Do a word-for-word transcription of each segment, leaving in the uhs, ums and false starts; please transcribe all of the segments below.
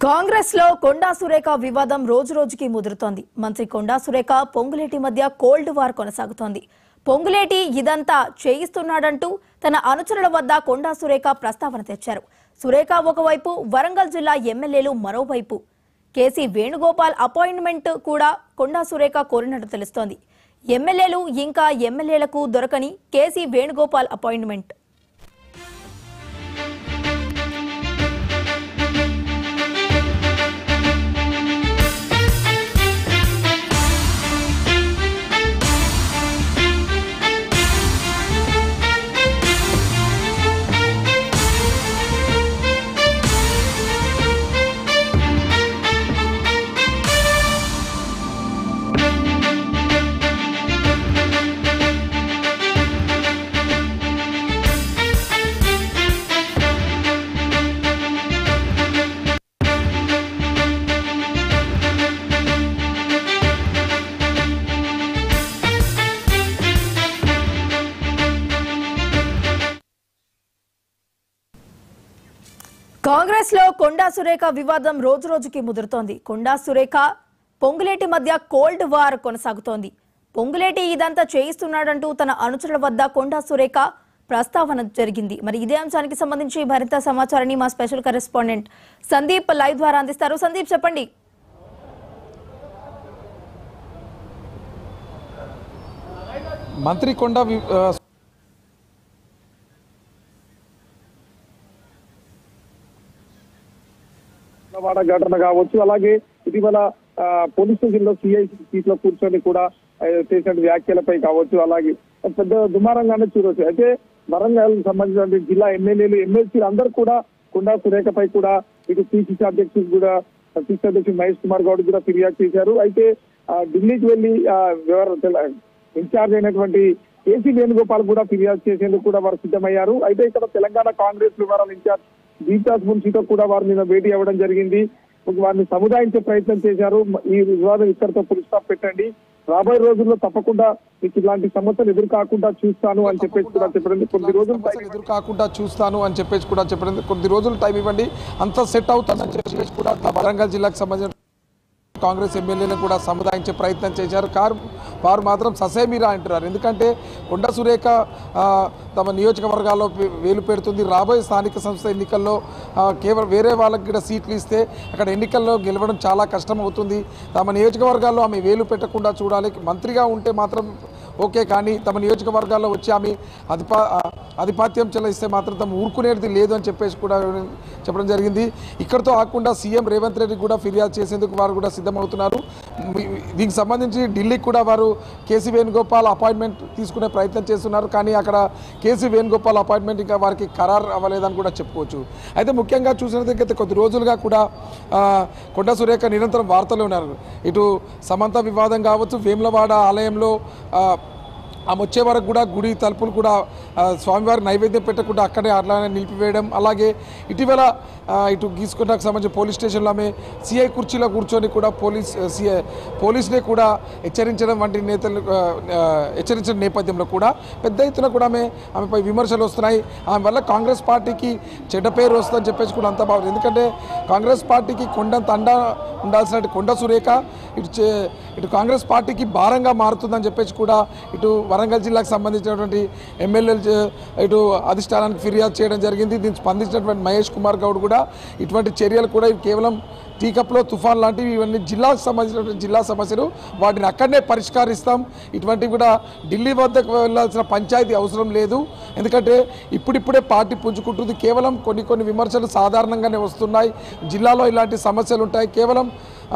కాంగ్రెస్ లో కొండా సురేఖ వివాదం రోజు రోజుకి ముదురుతోంది. మంత్రి కొండా సురేఖ పొంగులేటి మధ్య కోల్డ్ వార్ కొనసాగుతోంది. పొంగులేటి ఇదంతా చేయిస్తున్నాడంటూ తన అనుచరుల వద్ద కొండా సురేఖ ప్రస్తావన తెచ్చారు. సురేఖ ఒకవైపు, వరంగల్ జిల్లా ఎమ్మెల్యేలు మరోవైపు. కేసీ వేణుగోపాల్ అపాయింట్మెంట్ కూడా కొండా సురేఖ కోరినట్టు తెలుస్తోంది. ఎమ్మెల్యేలు ఇంకా ఎమ్మెల్యేలకు దొరకని కేసీ వేణుగోపాల్ అపాయింట్మెంట్. కాంగ్రెస్ లో కొండా సురేఖ వివాదం రోజు రోజుకి ముదురుతోంది. కొండా సురేఖ పొంగులేటి మధ్య కోల్డ్ వార్ కొనసాగుతోంది. పొంగులేటి ఇదంతా చేయిస్తున్నాడంటూ తన అనుచరుల వద్ద కొండా సురేఖ ప్రస్తావన జరిగింది. మరి ఇదే అంశానికి సంబంధించి మరింత సమాచారాన్ని మా స్పెషల్ కరెస్పాండెంట్ సందీప్ లైవ్ ద్వారా అందిస్తారు. సందీప్, చెప్పండి. మంత్రి కొండా వాడ ఘటన కావచ్చు, అలాగే ఇటీవల పోలీస్ స్టేషన్ లో సిఐ సీట్ లో కూర్చొని కూడా చేసిన వ్యాఖ్యలపై కావచ్చు, అలాగే పెద్ద దుమారంగానే చూడవచ్చు. అయితే వరంగల్ సంబంధించిన జిల్లా ఎమ్మెల్యేలు ఎమ్మెల్సీలు అందరూ కూడా కొండా సురేఖపై కూడా ఇటు పిసిసి అధ్యక్షుడు కూడా పిసిసి అధ్యక్షుడు మహేష్ కుమార్ గౌడ్ కూడా ఫిర్యాదు చేశారు. అయితే ఢిల్లీకి వెళ్లి ఇన్ఛార్జ్ అయినటువంటి కేసీ వేణుగోపాల్ కూడా ఫిర్యాదు చేసేందుకు కూడా వారు సిద్ధమయ్యారు. అయితే ఇక్కడ తెలంగాణ కాంగ్రెస్ వివరాల ఇన్ఛార్జ్ దీపాస్ మున్షితో కూడా వారు నిన్న భేటీ అవ్వడం జరిగింది. వారిని సముదాయించే ప్రయత్నం చేశారు. ఈ వివాదం ఇక్కడితో ఫుల్ స్టాప్ పెట్టండి, రాబోయే రోజుల్లో తప్పకుండా మీకు ఇలాంటి సమస్యలు ఎదురు కాకుండా చూస్తాను అని చెప్పేసి కూడా చెప్పండి. కొద్ది రోజులు ఎదురు కాకుండా చూస్తాను అని చెప్పేసి కూడా చెప్పండి. కొద్ది రోజులు టైం ఇవ్వండి, అంతా సెట్ అవుతుందని చెప్పేసి కూడా వరంగల్ జిల్లాకు సంబంధించిన కాంగ్రెస్ ఎమ్మెల్యేలను కూడా సముదాయించే ప్రయత్నం చేశారు. కారు వారు మాత్రం ససేమిరా అంటున్నారు. ఎందుకంటే కొండా సురేఖ తమ నియోజకవర్గాల్లో వేలు పెడుతుంది. రాబోయే స్థానిక సంస్థ ఎన్నికల్లో కేవలం వేరే వాళ్ళకి కూడా సీట్లు ఇస్తే అక్కడ ఎన్నికల్లో గెలవడం చాలా కష్టం అవుతుంది. తమ నియోజకవర్గాల్లో ఆమె వేలు పెట్టకుండా చూడాలి. మంత్రిగా ఉంటే మాత్రం ఓకే, కానీ తమ నియోజకవర్గాల్లో వచ్చి ఆమె అధిపా ఆధిపత్యం చెల్లిస్తే మాత్రం తమ ఊరుకునేది లేదు అని చెప్పేసి కూడా చెప్పడం జరిగింది. ఇక్కడితో ఆకుండా సీఎం రేవంత్ రెడ్డి కూడా ఫిర్యాదు చేసేందుకు వారు కూడా సిద్ధమవుతున్నారు. దీనికి సంబంధించి ఢిల్లీకి కూడా వారు కేసీ వేణుగోపాల్ అపాయింట్మెంట్ తీసుకునే ప్రయత్నం చేస్తున్నారు. కానీ అక్కడ కేసీ వేణుగోపాల్ అపాయింట్మెంట్ ఇంకా వారికి ఖరారు అవ్వలేదని కూడా చెప్పుకోవచ్చు. అయితే ముఖ్యంగా చూసినట్లయితే కొద్ది రోజులుగా కూడా కొండా సురేఖ నిరంతరం వార్తలు ఉన్నారు. ఇటు సమంత వివాదం కావచ్చు, వేములవాడ ఆలయంలో ఆమె వచ్చే వరకు కూడా గుడి తలుపులు కూడా స్వామివారి నైవేద్యం పెట్టకుండా అక్కడే అట్లానే నిలిపివేయడం, అలాగే ఇటీవల ఇటు గీసుకుంటకు సంబంధించి పోలీస్ స్టేషన్లో ఆమె సిఐ కుర్చీలో కూర్చొని కూడా పోలీస్ సిఐ పోలీసునే కూడా హెచ్చరించడం వంటి నేతలు హెచ్చరించిన నేపథ్యంలో కూడా పెద్ద ఎత్తున కూడా ఆమె ఆమెపై విమర్శలు వస్తున్నాయి. ఆమె వల్ల కాంగ్రెస్ పార్టీకి చెడ్డ పేరు వస్తుందని చెప్పేసి కూడా అంతా బాగుంది. ఎందుకంటే కాంగ్రెస్ పార్టీకి కొండంత అండా ఉండాల్సిన కొండా సురేఖ ఇటు ఇటు కాంగ్రెస్ పార్టీకి భారంగా మారుతుందని చెప్పేసి కూడా ఇటు వరంగల్ జిల్లాకు సంబంధించినటువంటి ఎమ్మెల్యేలు ఇటు అధిష్టానానికి ఫిర్యాదు చేయడం జరిగింది. దీనికి స్పందించినటువంటి మహేష్ కుమార్ గౌడ్ కూడా ఇటువంటి చర్యలు కూడా కేవలం టీ కప్లో తుఫాన్ లాంటివి ఇవన్నీ జిల్లాకు సంబంధించినటువంటి జిల్లా సమస్యలు, వాటిని అక్కడనే పరిష్కరిస్తాం. ఇటువంటివి కూడా ఢిల్లీ వద్దకు వెళ్ళాల్సిన పంచాయతీ అవసరం లేదు. ఎందుకంటే ఇప్పుడిప్పుడే పార్టీ పుంజుకుంటుంది. కేవలం కొన్ని కొన్ని విమర్శలు సాధారణంగానే వస్తున్నాయి. జిల్లాలో ఇలాంటి సమస్యలు ఉంటాయి. కేవలం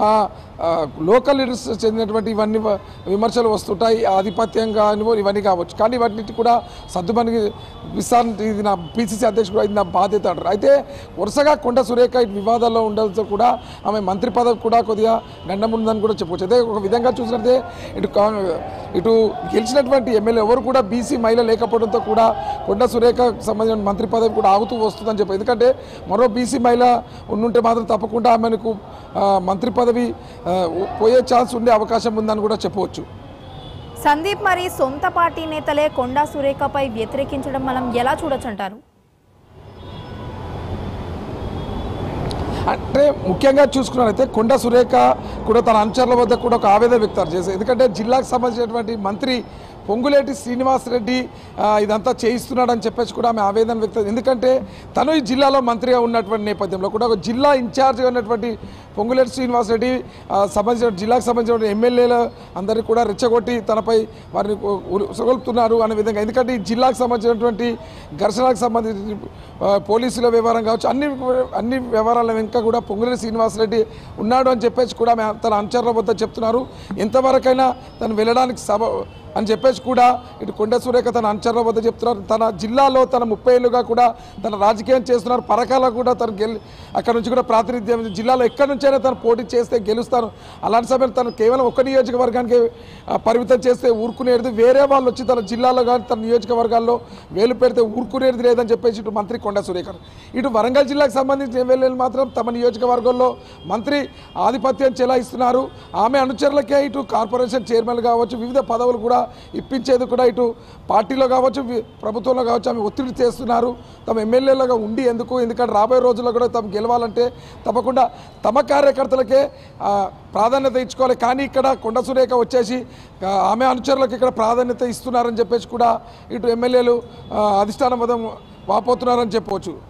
లోకల్ లీడర్స్ చెందినటువంటి ఇవన్నీ విమర్శలు వస్తుంటాయి. ఆధిపత్యంగా ఇవన్నీ కావచ్చు, కానీ వాటిని కూడా సర్దుమణి విస్తారణ ఇది నా పిసిసి అధ్యక్షుడు ఇది నా బాధ్యత అంటారు. అయితే వరుసగా కొండా సురేఖ ఇటు వివాదాల్లో ఉండడంతో కూడా ఆమె మంత్రి పదవి కూడా కొద్దిగా గండముందని కూడా చెప్పవచ్చు. అయితే ఒక విధంగా చూసినట్టే ఇటు ఇటు గెలిచినటువంటి ఎమ్మెల్యే ఎవరు కూడా బీసీ మహిళ లేకపోవడంతో కూడా కొండా సురేఖకు సంబంధించిన మంత్రి పదవి కూడా ఆగుతూ వస్తుందని చెప్పి, ఎందుకంటే మరో బీసీ మహిళ ఉండుంటే మాత్రం తప్పకుండా ఆమెకు మంత్రి పదవి పోయే ఛాన్స్ ఉండే అవకాశం ఉందని కూడా చెప్పవచ్చు. సందీప్, మరి సొంత పార్టీ నేతలే కొండా సురేఖపై వ్యతిరేకించడం మనం ఎలా చూడొచ్చు అంటారు? అంటే ముఖ్యంగా చూసుకున్నట్లయితే కొండా సురేఖ కూడా తన అనుచరుల వద్ద కూడా ఒక ఆవేదన వ్యక్తం చేశారు. ఎందుకంటే జిల్లాకు సంబంధించినటువంటి మంత్రి పొంగులేటి శ్రీనివాసరెడ్డి ఇదంతా చేయిస్తున్నాడని చెప్పేసి కూడా ఆమె ఆవేదన వ్యక్తం. ఎందుకంటే తను ఈ జిల్లాలో మంత్రిగా ఉన్నటువంటి నేపథ్యంలో కూడా ఒక జిల్లా ఇన్ఛార్జ్గా ఉన్నటువంటి పొంగులేటి శ్రీనివాసరెడ్డి సంబంధించిన జిల్లాకు సంబంధించిన ఎమ్మెల్యేలు అందరికీ కూడా రెచ్చగొట్టి తనపై వారిని ఉసగొల్పుతున్నారు అనే విధంగా. ఎందుకంటే ఈ జిల్లాకు సంబంధించినటువంటి ఘర్షణలకు సంబంధించి పోలీసుల వ్యవహారం కావచ్చు, అన్ని అన్ని వ్యవహారాల వెనుక కూడా పొంగులేటి శ్రీనివాసరెడ్డి ఉన్నాడు అని చెప్పేసి కూడా తన అనుచరుల వద్ద చెప్తున్నారు. ఎంతవరకైనా తను వెళ్ళడానికి సభ అని చెప్పేసి కూడా ఇటు కొండా సురేఖ తన అనుచరుల వద్ద చెప్తున్నారు. తన జిల్లాలో తన ముప్పై ఏళ్ళుగా కూడా తన రాజకీయం చేస్తున్నారు. పరకాల కూడా తను గెలి అక్కడ నుంచి కూడా ప్రాతినిధ్యం జిల్లాలో ఎక్కడి నుంచైనా తను పోటీ చేస్తే గెలుస్తాను. అలాంటి సమయంలో తను కేవలం ఒక నియోజకవర్గానికి పరిమితం చేస్తే ఊరుకునేది, వేరే వాళ్ళు వచ్చి తన జిల్లాలో కానీ తన నియోజకవర్గాల్లో వేలు పెడితే ఊరుకునేది లేదని చెప్పేసి ఇటు మంత్రి కొండా సురేఖ. ఇటు వరంగల్ జిల్లాకు సంబంధించిన ఎమ్మెల్యేలు మాత్రం తమ నియోజకవర్గంలో మంత్రి ఆధిపత్యం చెలాయిస్తున్నారు. ఆమె అనుచరులకే ఇటు కార్పొరేషన్ చైర్మన్ కావచ్చు, వివిధ పదవులు కూడా ఇప్పించేది కూడా ఇటు పార్టీలో కావచ్చు, ప్రభుత్వంలో కావచ్చు ఆమె ఒత్తిడి చేస్తున్నారు. తమ ఎమ్మెల్యేలుగా ఉండి ఎందుకు, ఎందుకంటే రాబోయే రోజుల్లో కూడా తమ గెలవాలంటే తప్పకుండా తమ కార్యకర్తలకే ప్రాధాన్యత ఇచ్చుకోవాలి. కానీ ఇక్కడ కొండా సురేఖ వచ్చేసి ఆమె అనుచరులకు ఇక్కడ ప్రాధాన్యత ఇస్తున్నారని చెప్పేసి కూడా ఇటు ఎమ్మెల్యేలు అధిష్టానం వద్ద వాపోతున్నారని చెప్పవచ్చు.